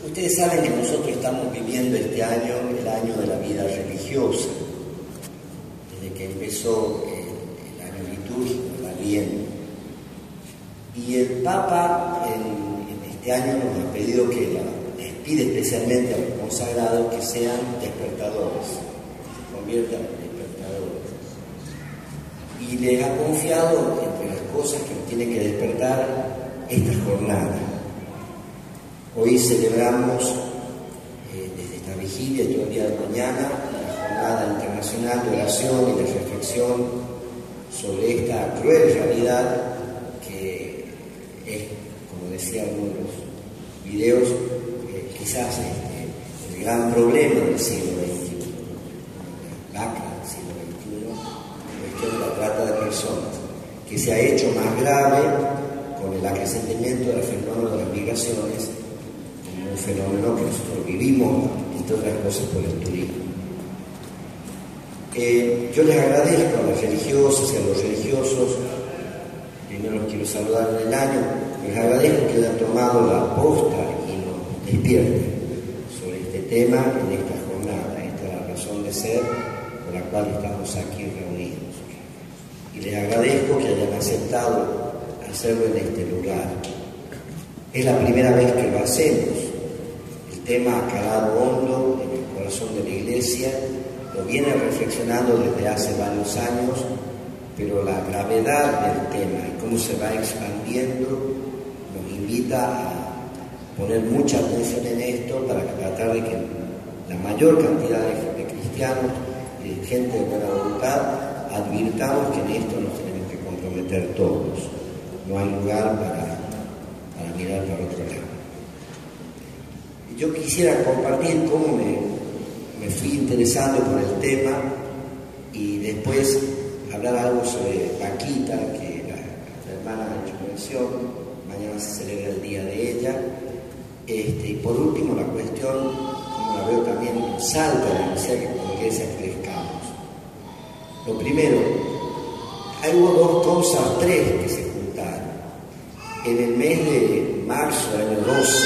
Ustedes saben que nosotros estamos viviendo este año, el año de la vida religiosa, desde que empezó el año litúrgico, el Adviento. Y el Papa en este año nos ha pedido que les pide especialmente a los consagrados que sean despertadores, se conviertan en despertadores. Y les ha confiado, entre las cosas que nos tiene que despertar, esta jornada. Hoy celebramos desde esta vigilia y todo el día de mañana la Jornada Internacional de Oración y de Reflexión sobre esta cruel realidad que es, como decía en uno de los videos, quizás el gran problema del siglo XXI, la lacra del siglo XXI, la cuestión de la trata de personas, que se ha hecho más grave con el acrecentamiento del fenómeno de las migraciones, un fenómeno que nosotros vivimos, entre otras cosas, por el turismo. Yo les agradezco a las religiosas y a los religiosos, primero los quiero saludar en el año, les agradezco que hayan tomado la posta y nos despierten sobre este tema en esta jornada. Esta es la razón de ser por la cual estamos aquí reunidos. Y les agradezco que hayan aceptado hacerlo en este lugar. Es la primera vez que lo hacemos. El tema ha calado hondo en el corazón de la Iglesia, lo viene reflexionando desde hace varios años, pero la gravedad del tema y cómo se va expandiendo nos invita a poner mucha atención en esto para tratar de que la mayor cantidad de cristianos y de gente de buena voluntad advirtamos que en esto nos tenemos que comprometer todos. No hay lugar para mirar para otro lado. Yo quisiera compartir cómo me fui interesando por el tema y después hablar algo sobre Paquita, que la hermana ha hecho mención, mañana se celebra el día de ella. Y por último, la cuestión, como la veo también, salta de la necesidad que como iglesia crezcamos. Lo primero, hubo dos cosas, tres que se juntaron. En el mes de marzo del año 12,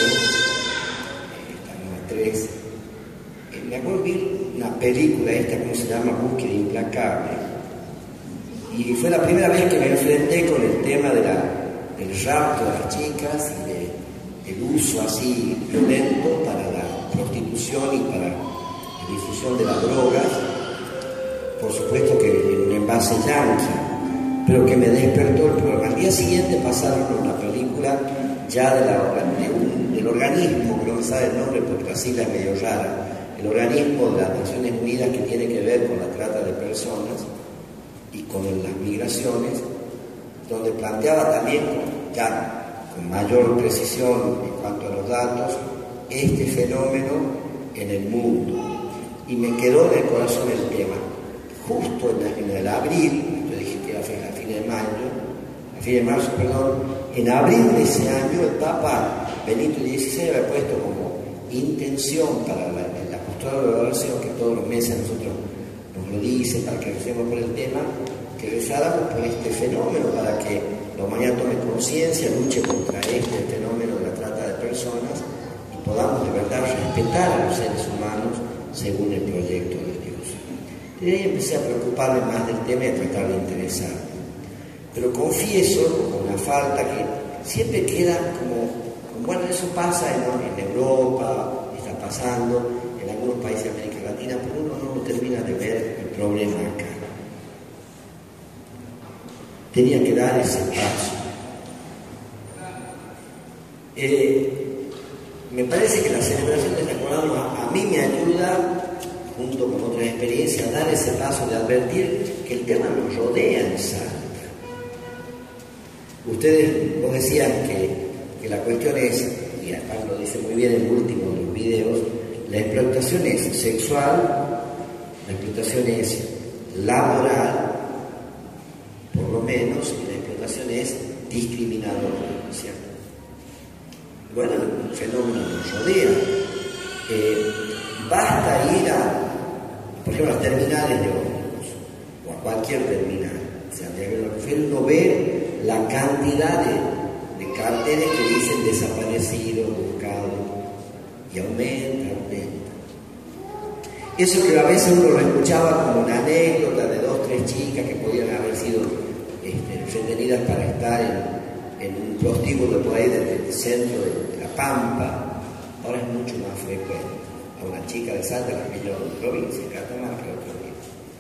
me acuerdo de ver una película esta, ¿cómo se llama? Búsqueda Implacable. Y fue la primera vez que me enfrenté con el tema del rapto de las chicas y del uso así violento para la prostitución y para la difusión de las drogas, por supuesto que en un envase yanqui, pero que me despertó el programa. Al día siguiente pasaron una película ya del organismo, que no me sabe el nombre porque la sigla es medio rara, el organismo de las Naciones Unidas que tiene que ver con la trata de personas y con las migraciones, donde planteaba también con mayor precisión en cuanto a los datos este fenómeno en el mundo. Y me quedó en el corazón el tema. Justo en el abril, yo dije que era a fin de marzo, en abril de ese año el Papa Benito XVI había puesto como intención para el apostolado de la oración, que todos los meses nosotros nos lo dice para que recemos por el tema, que rezáramos por este fenómeno para que la humanidad tome conciencia, luche contra este fenómeno de la trata de personas y podamos de verdad respetar a los seres humanos según el proyecto de Dios. Desde ahí empecé a preocuparme más del tema y a tratar de interesarme. Pero confieso con una falta que siempre queda como bueno, eso pasa en Europa, está pasando en algunos países de América Latina, pero uno no termina de ver el problema acá. Tenía que dar ese paso. Me parece que la celebración de la jornada a mí me ayuda, junto con otras experiencias, a dar ese paso de advertir que el tema nos rodea en Salta. Ustedes nos decían que la cuestión es, y además lo dice muy bien el último de los videos, la explotación es sexual, la explotación es laboral, por lo menos, y la explotación es discriminadora, ¿cierto? Bueno, el fenómeno nos rodea. Basta ir por ejemplo, a las terminales de ómnibus, o a cualquier terminal, o sea, uno ve la cantidad de carteles que dicen desaparecido, buscado. y aumenta. Eso que a veces uno lo escuchaba como una anécdota de 2 o 3 chicas que podían haber sido retenidas para estar en un prostíbulo por ahí del centro de La Pampa, ahora es mucho más frecuente. A una chica de Salta, la que yo en provincia, en Catamarca, otro día.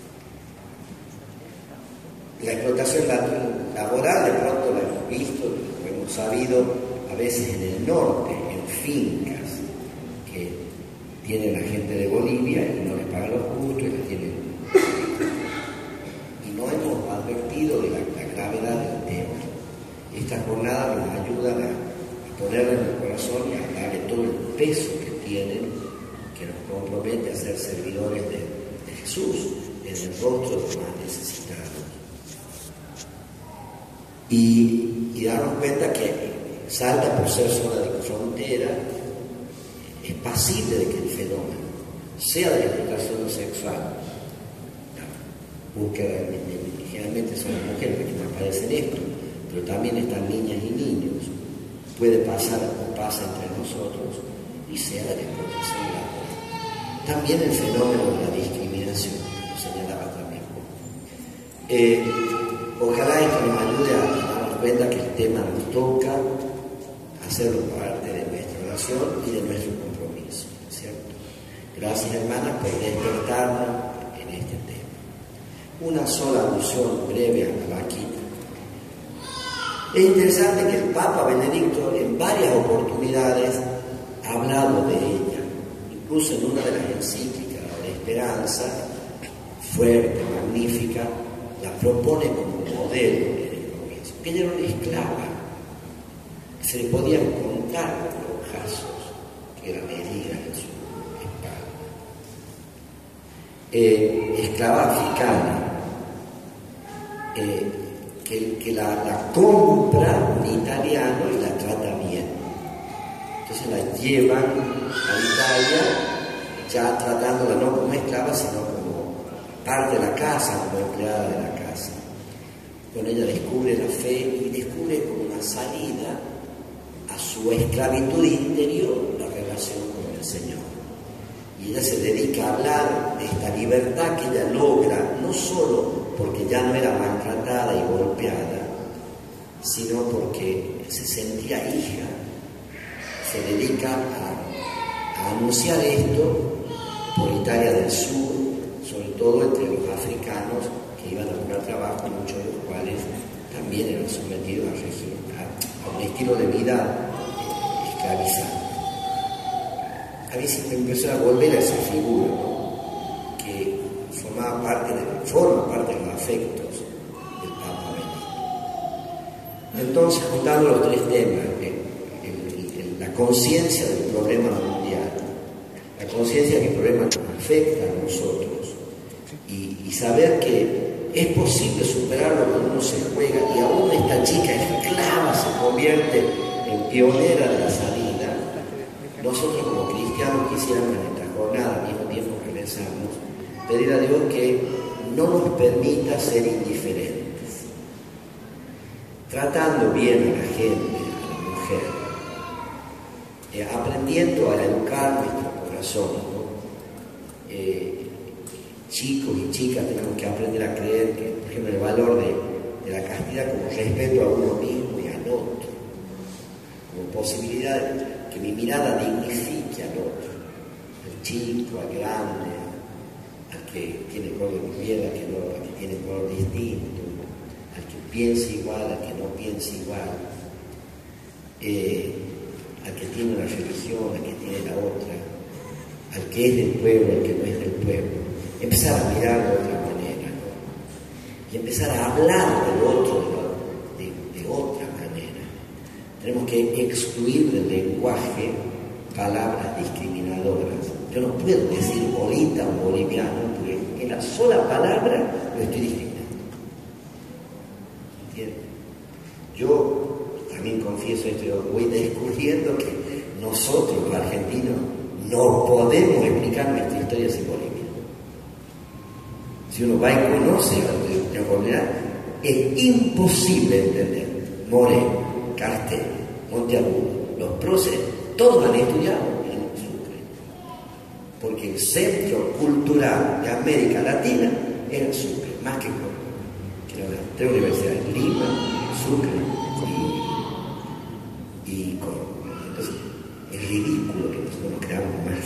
La explotación laboral, de pronto la hemos visto, lo hemos sabido a veces en el norte, en fincas que tiene la gente de Bolivia y no les pagan los justos y las tienen. Y no hemos advertido de la gravedad del tema. Esta jornada nos ayuda a ponerle en el corazón y a darle todo el peso que tienen, que nos compromete a ser servidores de Jesús en el rostro de los más necesitados. Y darnos cuenta que Salta, por ser zona de frontera, es pasible de que el fenómeno, sea de la explotación sexual, la búsqueda, generalmente son las mujeres las que más padecen esto, pero también están niñas y niños, puede pasar o pasa entre nosotros, y sea de la explotación laboral. También el fenómeno de la discriminación, lo señalaba también. Ojalá esto nos ayude a darnos cuenta que el tema nos toca, hacerlo parte de nuestra oración y de nuestro compromiso, ¿cierto? Gracias, hermanas, por despertarnos en este tema. Una sola alusión breve a la vaquita. Es interesante que el Papa Benedicto en varias oportunidades ha hablado de ella, incluso en una de las encíclicas de Esperanza, fuerte, magnífica, la propone como modelo en el comienzo. Ella era una esclava, se le podían contar los casos que eran heridas en su espalda. Esclava africana, que la compra un italiano y la trata bien. Entonces la llevan a Italia, ya tratándola no como esclava, sino como parte de la casa, como empleada de la casa. Con ella descubre la fe y descubre como una salida a su esclavitud interior, la relación con el Señor. Y ella se dedica a hablar de esta libertad que ella logra, no solo porque ya no era maltratada y golpeada, sino porque se sentía hija. Se dedica a anunciar esto por Italia del Sur, sobre todo entre los africanos que iban a buscar trabajo, muchos de los cuales también eran sometidos a un estilo de vida esclavizado. A mí siempre empezó a volver a esa figura, ¿no? Que forma parte de los afectos del Papa Benedicto. Entonces, juntando los 3 temas, la conciencia del problema mundial, la conciencia de que el problema nos afecta a nosotros, y saber que es posible superarlo cuando uno se juega, y aún esta chica esclava se convierte en pionera de la salida. Nosotros como cristianos quisiéramos en esta jornada, al mismo tiempo que rezamos, pedir a Dios que no nos permita ser indiferentes, tratando bien a la gente, a la mujer, aprendiendo a educar nuestro corazón, ¿no? Chicos y chicas tenemos que aprender a creer que, por ejemplo, el valor de la castidad como respeto a uno mismo y al otro, como posibilidad que mi mirada dignifique al otro, al chico, al grande, al que tiene color de piel, al que tiene color distinto, al que piensa igual, al que no piensa igual, al que tiene una religión, al que tiene la otra, al que es del pueblo, al que no es del pueblo. Empezar a mirar de otra manera, ¿no? Y empezar a hablar del otro de otra manera. Tenemos que excluir del lenguaje palabras discriminadoras. Yo no puedo decir bolita o boliviano, porque en la sola palabra lo estoy discriminando. ¿Entiendes? Yo también confieso esto, voy descubriendo que nosotros, los argentinos, no podemos explicar nuestra historia sin Bolivia. Si uno va y conoce la comunidad, es imposible entender. Moreno, Castel, Monteagudo, los próceres, todos han estudiado en su porque el centro cultural de América Latina era Sucre, más que Córdoba. Que eran las tres universidades, Lima, Sucre y Córdoba. Entonces, es ridículo que nosotros nos creamos más.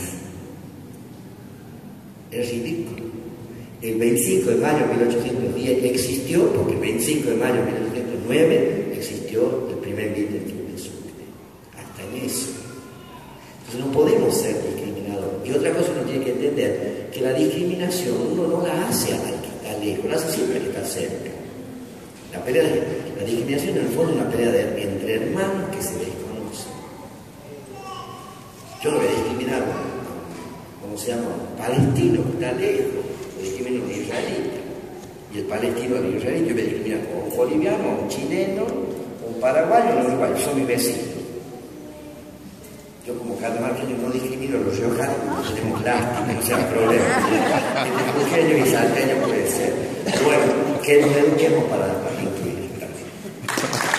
Es ridículo. El 25 de mayo de 1810 existió, porque el 25 de mayo de 1809 existió el primer Beatles de Sucre. Hasta en eso. Entonces no podemos ser discriminados. Y otra cosa uno tiene que entender, que la discriminación uno no la hace al que está lejos, la hace siempre al que está cerca. La discriminación en el fondo es una pelea entre hermanos que se desconocen. Yo no voy a discriminar, ¿cómo se llama? Un palestino que está lejos, lo discrimino a un israelita. Y el palestino al israelita yo voy a discriminar a un boliviano, a un chileno, a un paraguayo, a un uruguayo, son mis vecinos. Yo como catamarqueño no discrimino a los riojanos, porque tenemos lástima, no sea problema. Entre crujeño y salteño puede ser. Pero bueno, que nos eduquemos para incluir. Gracias.